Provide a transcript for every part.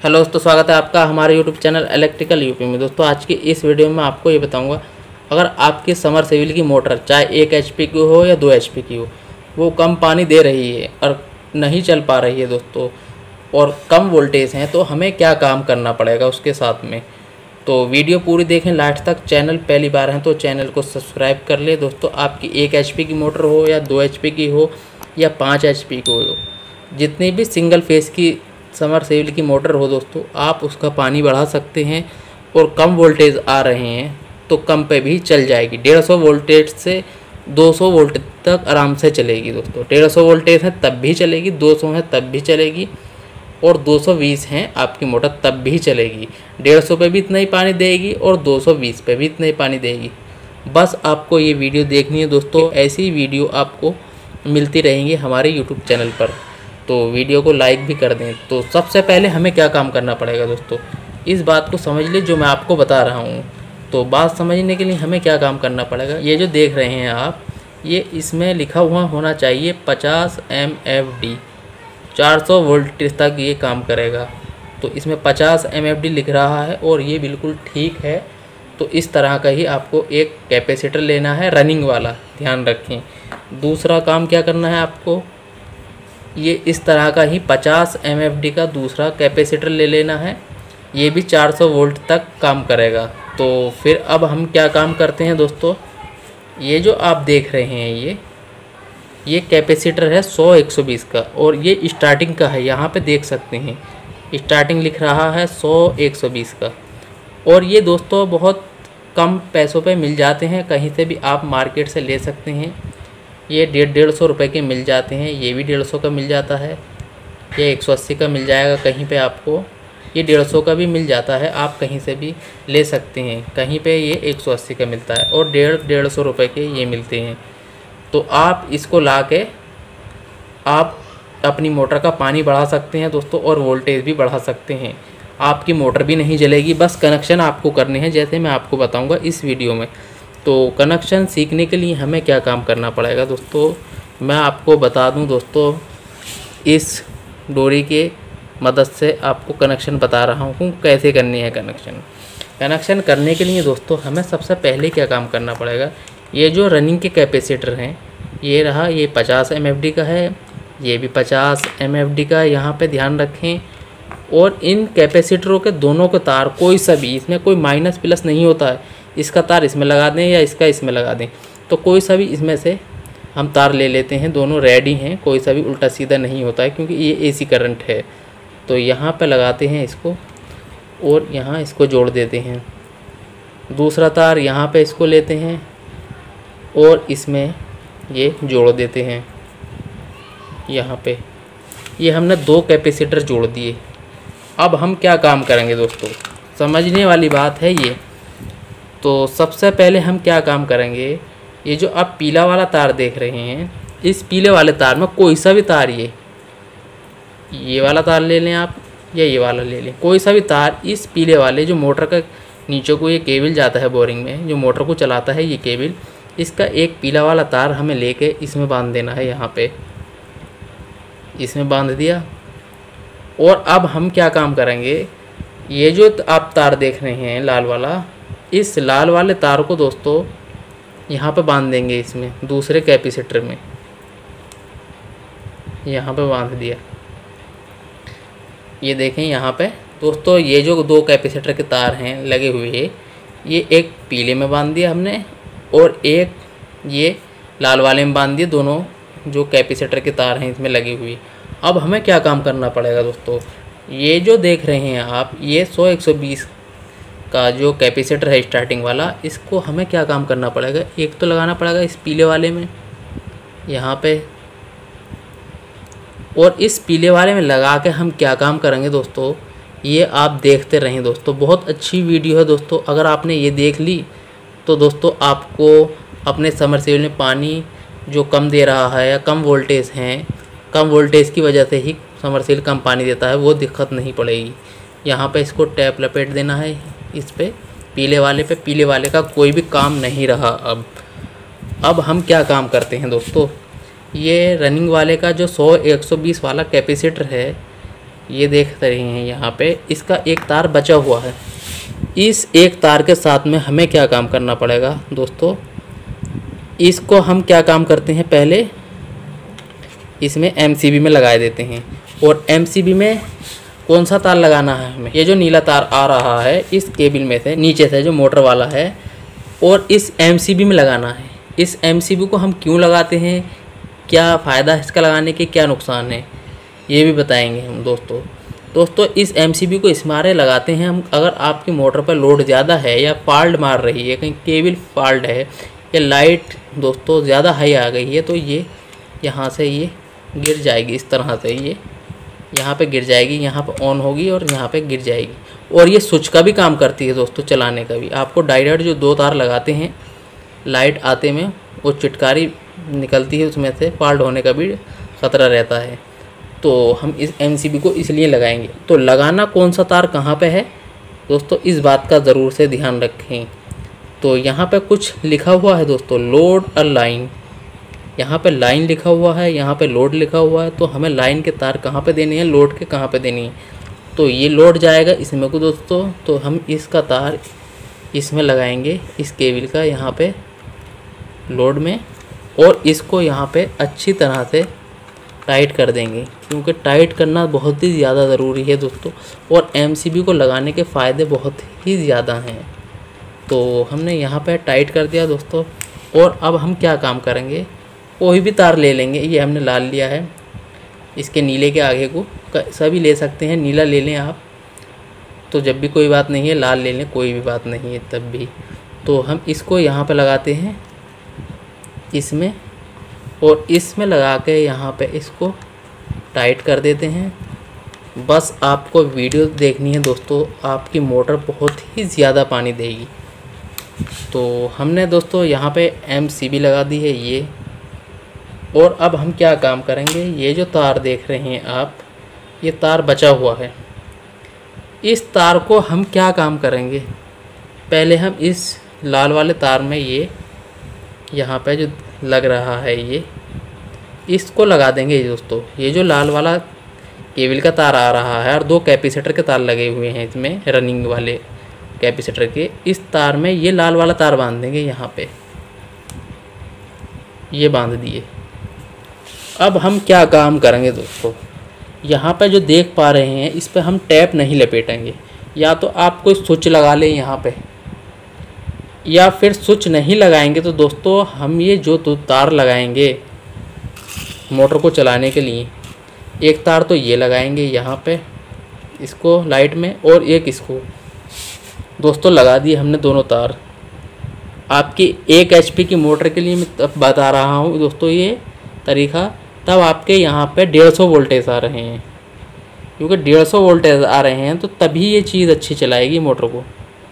Hello दोस्तों, स्वागत है आपका हमारे यूट्यूब चैनल इलेक्ट्रिकल यूपी में। दोस्तों आज की इस वीडियो में आपको ये बताऊंगा, अगर आपकी समरसेबिल की मोटर चाहे 1 HP की हो या 2 HP की हो, वो कम पानी दे रही है और नहीं चल पा रही है दोस्तों, और कम वोल्टेज हैं, तो हमें क्या काम करना पड़ेगा उसके साथ में। तो वीडियो पूरी देखें लास्ट तक। चैनल पहली बार हैं तो चैनल को सब्सक्राइब कर ले दोस्तों। आपकी 1 HP की मोटर हो या 2 HP की हो या 5 HP की हो, जितनी भी सिंगल फेस की समरसेबिल की मोटर हो दोस्तों, आप उसका पानी बढ़ा सकते हैं। और कम वोल्टेज आ रहे हैं तो कम पे भी चल जाएगी। 150 वोल्टेज से 200 वोल्ट तक आराम से चलेगी दोस्तों। 150 वोल्टेज है तब भी चलेगी, 200 है तब भी चलेगी, और 220 हैं आपकी मोटर तब भी चलेगी। 150 पे भी इतना ही पानी देगी और 220 पे भी इतना ही पानी देगी। बस आपको ये वीडियो देखनी है दोस्तों। ऐसी वीडियो आपको मिलती रहेंगी हमारे यूट्यूब चैनल पर, तो वीडियो को लाइक भी कर दें। तो सबसे पहले हमें क्या काम करना पड़ेगा दोस्तों, इस बात को समझ लीजिए जो मैं आपको बता रहा हूँ। तो बात समझने के लिए हमें क्या काम करना पड़ेगा, ये जो देख रहे हैं आप, ये इसमें लिखा हुआ होना चाहिए 50 MFD, 400 वोल्टेज तक ये काम करेगा। तो इसमें 50 MFD लिख रहा है और ये बिल्कुल ठीक है। तो इस तरह का ही आपको एक कैपेसिटर लेना है, रनिंग वाला, ध्यान रखें। दूसरा काम क्या करना है आपको, ये इस तरह का ही 50 MFD का दूसरा कैपेसिटर ले लेना है। ये भी 400 वोल्ट तक काम करेगा। तो फिर अब हम क्या काम करते हैं दोस्तों, ये जो आप देख रहे हैं ये कैपेसिटर है 100-120 का, और ये स्टार्टिंग का है। यहाँ पे देख सकते हैं स्टार्टिंग लिख रहा है 100-120 का। और ये दोस्तों बहुत कम पैसों पे मिल जाते हैं, कहीं से भी आप मार्केट से ले सकते हैं। ये 150 रुपये के मिल जाते हैं। ये भी 150 का मिल जाता है। ये 180 का मिल जाएगा कहीं पे आपको। ये 150 का भी मिल जाता है, आप कहीं से भी ले सकते हैं। कहीं पे ये 180 का मिलता है और 150 रुपये के ये मिलते हैं। तो आप इसको ला के आप अपनी मोटर का पानी बढ़ा सकते हैं दोस्तों, और वोल्टेज भी बढ़ा सकते हैं। आपकी मोटर भी नहीं जलेगी। बस कनेक्शन आपको करने हैं, जैसे मैं आपको बताऊँगा इस वीडियो में। तो कनेक्शन सीखने के लिए हमें क्या काम करना पड़ेगा दोस्तों, मैं आपको बता दूं दोस्तों। इस डोरी के मदद से आपको कनेक्शन बता रहा हूं कैसे करनी है कनेक्शन करने के लिए दोस्तों हमें सबसे पहले क्या काम करना पड़ेगा, ये जो रनिंग के कैपेसिटर हैं, ये रहा, ये 50 MFD का है, ये भी 50 MFD का, यहाँ पे ध्यान रखें। और इन कैपेसिटरों के दोनों के तार कोई सा भी, इसमें कोई माइनस प्लस नहीं होता है। इसका तार इसमें लगा दें या इसका इसमें लगा दें, तो कोई सा भी इसमें से हम तार ले लेते हैं। दोनों रेडी हैं, कोई सा भी उल्टा सीधा नहीं होता है, क्योंकि ये AC करंट है। तो यहाँ पे लगाते हैं इसको और यहाँ इसको जोड़ देते हैं। दूसरा तार यहाँ पे इसको लेते हैं और इसमें ये जोड़ देते हैं। यहाँ पे ये हमने 2 कैपेसिटर जोड़ दिए। अब हम क्या काम करेंगे दोस्तों, समझने वाली बात है ये। तो सबसे पहले हम क्या काम करेंगे, ये जो आप पीला वाला तार देख रहे हैं, इस पीले वाले तार में कोई सा भी तार, ये वाला तार ले लें आप या ये वाला ले लें, कोई सा भी तार इस पीले वाले जो मोटर का नीचे को ये केबल जाता है बोरिंग में, जो मोटर को चलाता है ये केबल, इसका एक पीला वाला तार हमें लेके इसमें बांध देना है। यहाँ पे इसमें बांध दिया। और अब हम क्या काम करेंगे, ये जो आप तार देख रहे हैं लाल वाला, इस लाल वाले तार को दोस्तों यहाँ पे बांध देंगे इसमें, दूसरे कैपेसिटर में यहाँ पे बांध दिया। ये देखें यहाँ पे दोस्तों, ये जो 2 कैपेसिटर के तार हैं लगे हुए हैं, ये एक पीले में बांध दिया हमने और एक ये लाल वाले में बांध दिए। दोनों जो कैपेसिटर के तार हैं इसमें लगे हुए। अब हमें क्या काम करना पड़ेगा दोस्तों, ये जो देख रहे हैं आप, ये 100-120 का जो कैपेसिटर है स्टार्टिंग वाला, इसको हमें क्या काम करना पड़ेगा, एक तो लगाना पड़ेगा इस पीले वाले में यहाँ पे, और इस पीले वाले में लगा के हम क्या काम करेंगे दोस्तों, ये आप देखते रहें दोस्तों। बहुत अच्छी वीडियो है दोस्तों। अगर आपने ये देख ली तो दोस्तों आपको अपने समरसेबिल में पानी जो कम दे रहा है या कम वोल्टेज हैं, कम वोल्टेज की वजह से ही समरसेबिल कम पानी देता है, वो दिक्कत नहीं पड़ेगी। यहाँ पे इसको टैप लपेट देना है इस पे, पीले वाले पे। पीले वाले का कोई भी काम नहीं रहा। अब हम क्या काम करते हैं दोस्तों, ये रनिंग वाले का जो 100-120 वाला कैपेसिटर है, ये देख रहे हैं यहाँ पे इसका एक तार बचा हुआ है। इस एक तार के साथ में हमें क्या काम करना पड़ेगा दोस्तों, इसको हम क्या काम करते हैं, पहले इसमें एमसीबी में लगा देते हैं। और एमसीबी में कौन सा तार लगाना है हमें, ये जो नीला तार आ रहा है इस केबल में से नीचे से जो मोटर वाला है, और इस एमसीबी में लगाना है। इस एमसीबी को हम क्यों लगाते हैं, क्या फ़ायदा है इसका लगाने के, क्या नुकसान है, ये भी बताएंगे हम दोस्तों इस एमसीबी को इस मारे लगाते हैं हम, अगर आपकी मोटर पर लोड ज़्यादा है या फॉल्ट मार रही है, कहीं केबल फॉल्ट है या लाइट दोस्तों ज़्यादा हाई आ गई है, तो ये यहाँ से ये गिर जाएगी। इस तरह से ये यहाँ पे गिर जाएगी, यहाँ पे ऑन होगी और यहाँ पे गिर जाएगी। और ये स्विच का भी काम करती है दोस्तों, चलाने का भी। आपको डायरेक्ट जो 2 तार लगाते हैं लाइट आते में, वो चिटकारी निकलती है, उसमें से फॉल्ट होने का भी ख़तरा रहता है। तो हम इस एमसीबी को इसलिए लगाएंगे। तो लगाना कौन सा तार कहाँ पे है दोस्तों, इस बात का ज़रूर से ध्यान रखें। तो यहाँ पे कुछ लिखा हुआ है दोस्तों, लोड अ लाइन, यहाँ पे लाइन लिखा हुआ है, यहाँ पे लोड लिखा हुआ है। तो हमें लाइन के तार कहाँ पे देने हैं, लोड के कहाँ पे देनी है। तो ये लोड जाएगा इसमें को दोस्तों, तो हम इसका तार इसमें लगाएंगे, इस केबल का यहाँ पे लोड में, और इसको यहाँ पे अच्छी तरह से टाइट कर देंगे, क्योंकि टाइट करना बहुत ही ज़्यादा ज़रूरी है दोस्तों। और एमसीबी को लगाने के फ़ायदे बहुत ही ज़्यादा हैं। तो हमने यहाँ पे टाइट कर दिया दोस्तों। और अब हम क्या काम करेंगे, कोई भी तार ले लेंगे, ये हमने लाल लिया है, इसके नीले के आगे को सभी ले सकते हैं, नीला ले लें आप तो जब भी कोई बात नहीं है, लाल ले लें कोई भी बात नहीं है तब भी। तो हम इसको यहाँ पे लगाते हैं इसमें, और इसमें लगा के यहाँ पे इसको टाइट कर देते हैं। बस आपको वीडियो देखनी है दोस्तों, आपकी मोटर बहुत ही ज़्यादा पानी देगी। तो हमने दोस्तों यहाँ पे एमसीबी लगा दी है ये। और अब हम क्या काम करेंगे, ये जो तार देख रहे हैं आप, ये तार बचा हुआ है, इस तार को हम क्या काम करेंगे, पहले हम इस लाल वाले तार में ये यहाँ पे जो लग रहा है ये, इसको लगा देंगे दोस्तों। ये जो लाल वाला केबल का तार आ रहा है और 2 कैपेसिटर के तार लगे हुए हैं इसमें, रनिंग वाले कैपेसिटर के, इस तार में ये लाल वाला तार बांध देंगे यहाँ पे, ये बांध दिए। अब हम क्या काम करेंगे दोस्तों, यहाँ पे जो देख पा रहे हैं इस पे हम टैप नहीं लपेटेंगे, या तो आप कोई स्विच लगा लें यहाँ पे, या फिर स्विच नहीं लगाएंगे तो दोस्तों हम ये जो 2 तार लगाएंगे मोटर को चलाने के लिए, एक तार तो ये लगाएंगे यहाँ पे इसको लाइट में, और एक इसको दोस्तों लगा दिए हमने दोनों तार। आपकी 1 HP की मोटर के लिए मैं तब बता रहा हूँ दोस्तों ये तरीका, तब आपके यहाँ पे 150 वोल्टेज आ रहे हैं, क्योंकि 150 वोल्टेज आ रहे हैं तो तभी ये चीज़ अच्छी चलाएगी मोटर को।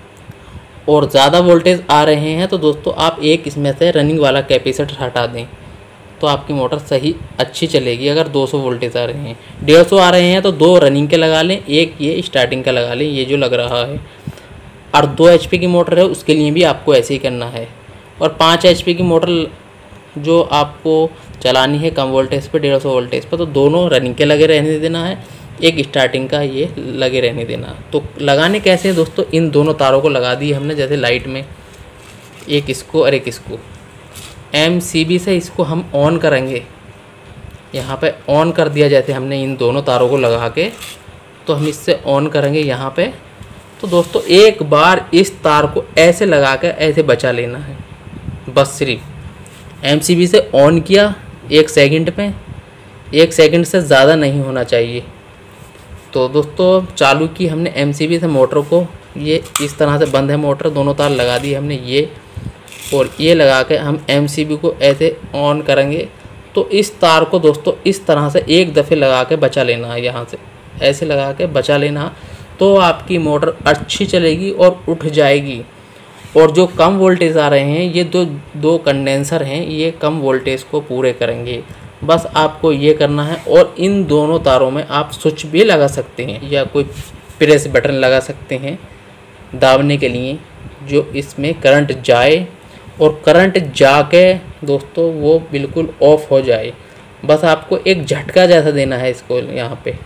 और ज़्यादा वोल्टेज आ रहे हैं तो दोस्तों आप एक इसमें से रनिंग वाला कैपेसिटर हटा दें, तो आपकी मोटर सही अच्छी चलेगी। अगर 200 वोल्टेज आ रहे हैं, 150 आ रहे हैं तो 2 रनिंग के लगा लें, एक ये स्टार्टिंग का लगा लें, ये जो लग रहा है। और 2 HP की मोटर है उसके लिए भी आपको ऐसे ही करना है। और 5 HP की मोटर जो आपको चलानी है कम वोल्टेज पे, 150 वोल्टेज पर, तो दोनों रनिंग के लगे रहने देना है, एक स्टार्टिंग का ये लगे रहने देना। तो लगाने कैसे है दोस्तों, इन दोनों तारों को लगा दी हमने जैसे लाइट में, एक इसको और एक इसको। एमसीबी से इसको हम ऑन करेंगे, यहाँ पे ऑन कर दिया जैसे हमने इन दोनों तारों को लगा के, तो हम इससे ऑन करेंगे यहाँ पे। तो दोस्तों एक बार इस तार को ऐसे लगा कर ऐसे बचा लेना है, बस सिर्फ एमसीबी से ऑन किया 1 सेकंड पे, 1 सेकंड से ज़्यादा नहीं होना चाहिए। तो दोस्तों चालू की हमने एमसीबी से मोटर को, ये इस तरह से बंद है मोटर, दोनों तार लगा दी हमने ये, और ये लगा के हम एमसीबी को ऐसे ऑन करेंगे। तो इस तार को दोस्तों इस तरह से एक दफ़े लगा के बचा लेना है, यहाँ से ऐसे लगा के बचा लेना, तो आपकी मोटर अच्छी चलेगी और उठ जाएगी। और जो कम वोल्टेज आ रहे हैं, ये दो कंडेंसर हैं, ये कम वोल्टेज को पूरे करेंगे। बस आपको ये करना है। और इन दोनों तारों में आप स्विच भी लगा सकते हैं या कोई प्रेस बटन लगा सकते हैं दाबने के लिए, जो इसमें करंट जाए और करंट जाके दोस्तों वो बिल्कुल ऑफ हो जाए। बस आपको एक झटका जैसा देना है इसको यहाँ पे,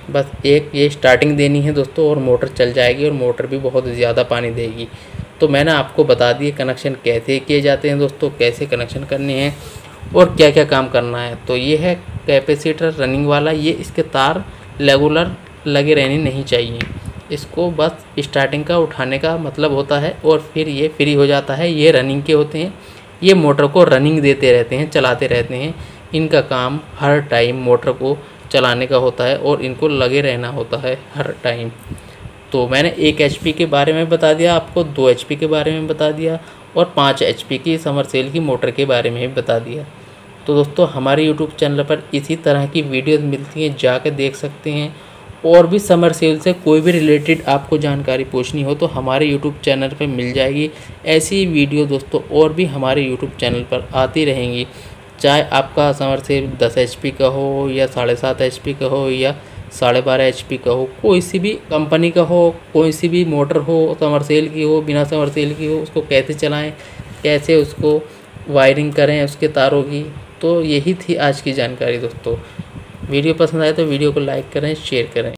बस एक ये स्टार्टिंग देनी है दोस्तों और मोटर चल जाएगी और मोटर भी बहुत ज़्यादा पानी देगी। तो मैंने आपको बता दिए कनेक्शन कैसे किए जाते हैं दोस्तों, कैसे कनेक्शन करने हैं और क्या क्या काम करना है। तो ये है कैपेसिटर रनिंग वाला, ये इसके तार रेगुलर लगे रहने नहीं चाहिए। इसको बस स्टार्टिंग का उठाने का मतलब होता है और फिर ये फ्री हो जाता है। ये रनिंग के होते हैं, ये मोटर को रनिंग देते रहते हैं, चलाते रहते हैं। इनका काम हर टाइम मोटर को चलाने का होता है और इनको लगे रहना होता है हर टाइम। तो मैंने 1 HP के बारे में बता दिया आपको, 2 HP के बारे में बता दिया और 5 HP की समरसेल की मोटर के बारे में भी बता दिया। तो दोस्तों हमारे YouTube चैनल पर इसी तरह की वीडियोस मिलती हैं, जाकर देख सकते हैं। और भी समरसेल से कोई भी रिलेटेड आपको जानकारी पूछनी हो तो हमारे YouTube चैनल पर मिल जाएगी। ऐसी वीडियो दोस्तों और भी हमारे YouTube चैनल पर आती रहेंगी। चाहे आपका समरसेल 10 HP का हो या 7.5 HP का हो या 12.5 HP का हो, कोई सी भी कंपनी का हो, कोई सी भी मोटर हो, समरसेल की हो, बिना समरसेल की हो, उसको कैसे चलाएं, कैसे उसको वायरिंग करें उसके तारों की। तो यही थी आज की जानकारी दोस्तों। वीडियो पसंद आए तो वीडियो को लाइक करें, शेयर करें।